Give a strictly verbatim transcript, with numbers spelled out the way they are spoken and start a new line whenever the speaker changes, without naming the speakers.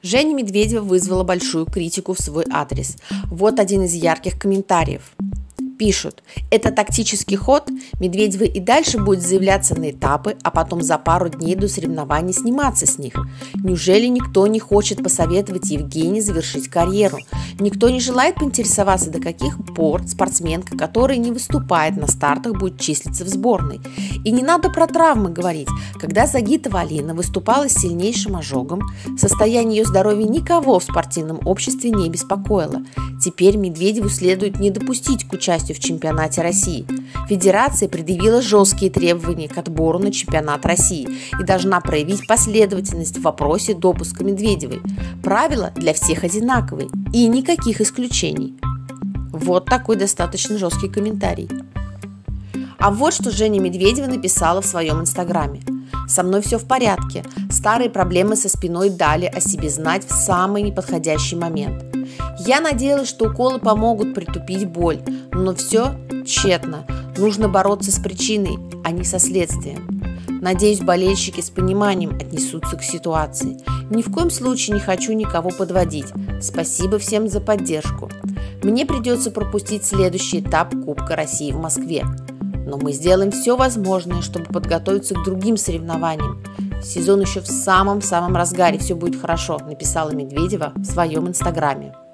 Женя Медведева вызвала большую критику в свой адрес. Вот один из ярких комментариев. Пишут: это тактический ход, Медведева и дальше будет заявляться на этапы, а потом за пару дней до соревнований сниматься с них. Неужели никто не хочет посоветовать Евгении завершить карьеру? Никто не желает поинтересоваться, до каких пор спортсменка, которая не выступает на стартах, будет числиться в сборной. И не надо про травмы говорить. Когда Загитова Алина выступала с сильнейшим ожогом, состояние ее здоровья никого в спортивном обществе не беспокоило. Теперь Медведеву следует не допустить к участию в чемпионате России. Федерация предъявила жесткие требования к отбору на чемпионат России и должна проявить последовательность в вопросе допуска Медведевой. Правила для всех одинаковые и никаких исключений. Вот такой достаточно жесткий комментарий. А вот что Женя Медведева написала в своем инстаграме. «Со мной все в порядке. Старые проблемы со спиной дали о себе знать в самый неподходящий момент. Я надеялась, что уколы помогут притупить боль, но все тщетно. Нужно бороться с причиной, а не со следствием. Надеюсь, болельщики с пониманием отнесутся к ситуации. Ни в коем случае не хочу никого подводить. Спасибо всем за поддержку. Мне придется пропустить следующий этап Кубка России в Москве. Но мы сделаем все возможное, чтобы подготовиться к другим соревнованиям. Сезон еще в самом-самом разгаре, все будет хорошо», написала Медведева в своем инстаграме.